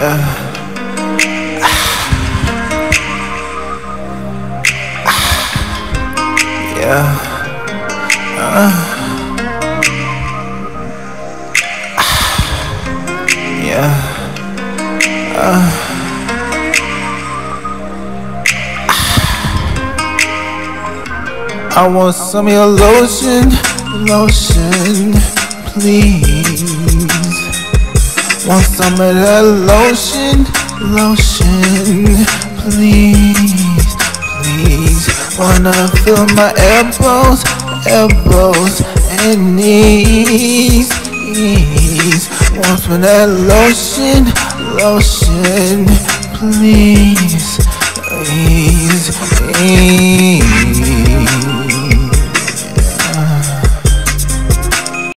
I want some of your lotion, please. Want some of that lotion, please. Wanna feel my elbows and knees. Want some of that lotion, please.